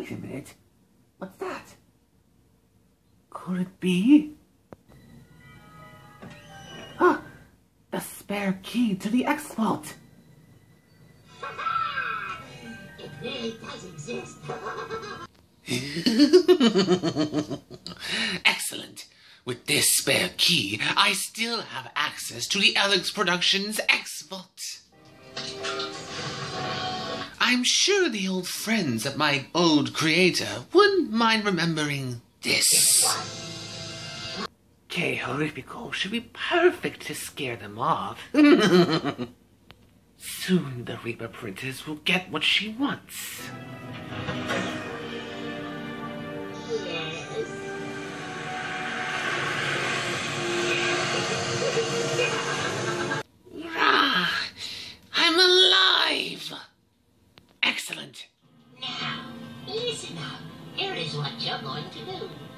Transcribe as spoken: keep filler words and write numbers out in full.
Wait a minute. What's that? Could it be? Ah! The spare key to the X-Vault! It really does exist. Excellent. With this spare key, I still have access to the Alex Productions X-Vault. I'm sure the old friends of my old creator wouldn't mind remembering this. K Horrifico should be perfect to scare them off. Soon the Reaper Princess will get what she wants. Rah! I'm alive! Excellent. Now, listen up. Here is what you're going to do.